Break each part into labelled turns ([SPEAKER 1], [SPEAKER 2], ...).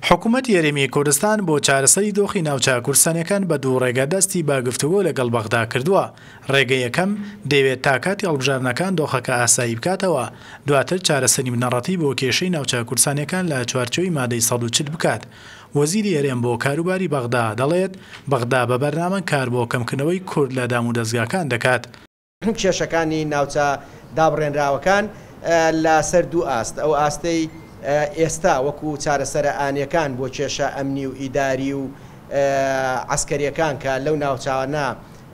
[SPEAKER 1] حکوومەت یاریمی کوردستان بۆ چارەسەری دۆخی ناوچە کورسانەکان بە دوو ڕێگە دەستی بە گفتوگۆ لەگەڵ بەغدا کردووە. ڕێگە یەکەم دەیەوێت تا کاتی هەڵبژاردنەکان دۆخەکە ئاسایی بکاتەوە، دواتر چارەسەری بنەڕەتی بۆ کێشەی ناوچە کورسانەکان لە چوارچێوەی مادەی 140 بکات. وەزیری هەرێم بۆ کاروباری بەغدا دەڵێت بەغدا بە بەرنامە کار بۆ کەمکردنەوەی کورد لە دام و دەستگاکان دەکات.
[SPEAKER 2] کێشەکانی ناوچە دابڕێنراوەکان لە سەر دوو ئاست، ئەو ئاستەی ئێستا وەکو چارەسەرە ئانیەکان بۆ کێشە ئەمنی و ئیداری و عسکەریەکان کە لەو ناوچانە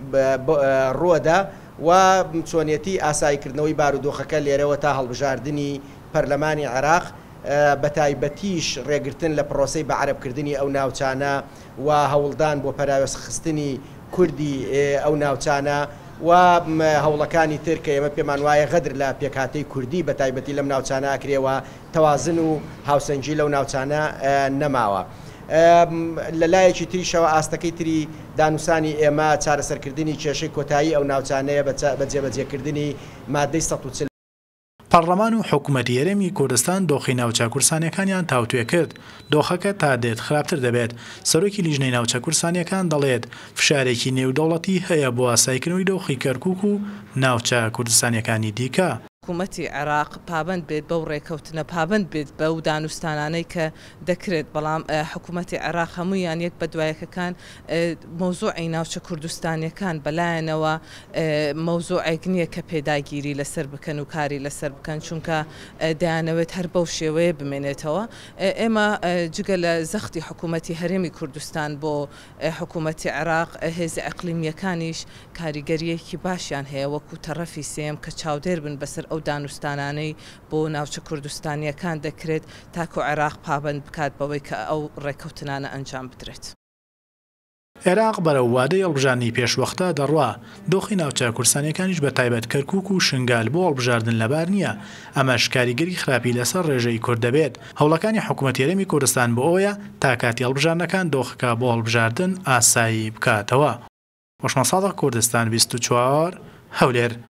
[SPEAKER 2] ڕۆدا و چۆنیەتی ئاساییکردنەوەی بارودۆخەکە لێرەوە تا هەڵبژاردننی پەرلەمانی عێراق بە تایبەتیش ڕێگرتن لە پرۆسەی بە عەرەبکردنی ئەو ناوچانە و هەوڵدان بۆ پەراوێز خستنی کوردی ئەو ناوچانە و هەوڵەکانی تر کە ئێمە پێمان وایە غەدر لە پێکهاتەی کوردی بە تایبەتی لەم ناوچانە ئەکرێەوە تەوازن و هاوسەنگی لەو ناوچانە نەماوە. لە لایەکی تریشەوە ئاستەکەی تری دانووسانی ئێمە چارەسەرکردنی کێشەی کۆتایی ئەو ناوچانەیە بە جێبەجێکردنی مادەی 140.
[SPEAKER 1] پەرلەمان و حکوومەتی یاریمی کوردستان دۆخی ناوچە کورسانیەکانیان تاوتوێ کرد. دۆخەکە تا دێت خراپتر دەبێت. سەرۆکی لیژنەی ناوچە کورسانیەکان دەڵێت فشارێکی نێودەوڵەتی هەیە بۆ ئاساییکردنەوەی دۆخی کەرکووک و ناوچە کوردستانیەکانی دیکە.
[SPEAKER 3] حکوومەتی عێراق پابند بێت بەو ڕێکەوتنە، پابند بێت بەو دانوستانانەی کە دەکرێت، بەڵام حکوومەتی عێراق هەمویان یەک بە دوایەکەکان مەوزوعی ناوچە کوردستانیەکان بەلایەنەوە مەوزوعێک نییە کە پێداگیری لەسەر بکەن و کاری لەسەر بکەن، چونکە دەیانەوێت هەر بەو شێوەیە بمێنێتەوە. ئێمە جگە لە زەختی حکوومەتی هەرێمی کوردستان بۆ حکوومەتی عێراق هێزی ئەقلیمیەکانیش کاریگەریەکی باشیان هەیە وەکو تەڕەفی سێم کە چاودێر بن بەسەر ئەو دانوستانانەی بۆ ناوچە کوردستانیەکان دەکرێت تاکو عێراق پابند بکات بەوەی کە ئەو ڕێکەوتنانە ئەنجام بدرێت.
[SPEAKER 1] عێراق بەرەو وادەی هەڵبژاردننی پێشوەختە دەڕوا. دۆخی ناوچە کورسانیەکانیش بە تایبەت کەرکووک و شنگال بۆ هەڵبژاردن لەبار نییە. ئەمەش کاریگەری خراپی لەسەر ڕێژەی کورد دەبێت. هەوڵەکانی حکوومەتی یاریمی کوردستان بۆ ئەوەیە تا کاتی هەڵبژاردنەکان دۆخەکە بۆ هەڵبژاردن ئاسایی بکاتەوە. وەشمە ساڵح کوردستان 24 هەولێر.